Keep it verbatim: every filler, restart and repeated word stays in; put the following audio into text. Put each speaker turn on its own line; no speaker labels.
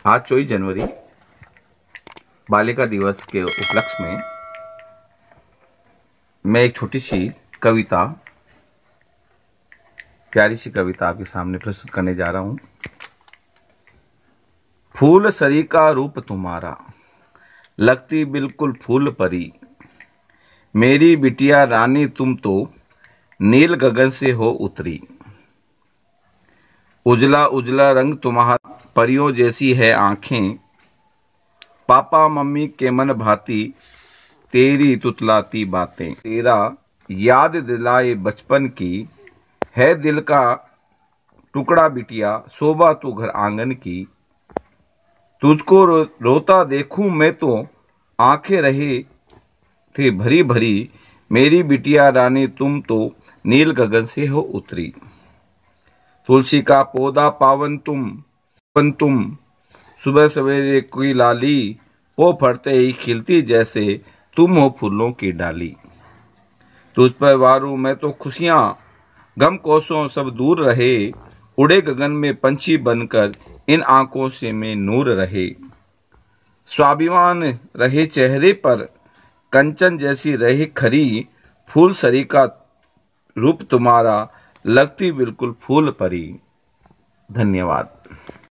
आज चौबीस जनवरी बालिका दिवस के उपलक्ष्य में मैं एक छोटी सी कविता, प्यारी सी कविता आपके सामने प्रस्तुत करने जा रहा हूँ। फूल सरी का रूप तुम्हारा, लगती बिल्कुल फूल परी। मेरी बिटिया रानी तुम तो नील गगन से हो उतरी। उजला उजला रंग तुम्हारा, परियों जैसी है आंखें। पापा मम्मी के मन भाती, तेरी तुतलाती बातें। तेरा याद दिलाए बचपन की, है दिल का टुकड़ा बिटिया, शोभा तू घर आंगन की। तुझको रो, रोता देखूं मैं तो आंखें रहे थे भरी भरी। मेरी बिटिया रानी तुम तो नील गगन से हो उतरी। तुलसी का पौधा पावन तुम, पावन तुम, सुबह सवेरे कोई लाली। वो फटते ही खिलती जैसे तुम हो फूलों की डाली। तुझ पर वारू मैं तो खुशियाँ, गम कोसों सब दूर रहे। उड़े गगन में पंछी बनकर, इन आंखों से मैं नूर रहे। स्वाभिमान रहे चेहरे पर, कंचन जैसी रहे खरी। फूल सरी का रूप तुम्हारा, लगती बिल्कुल फूल परी। धन्यवाद।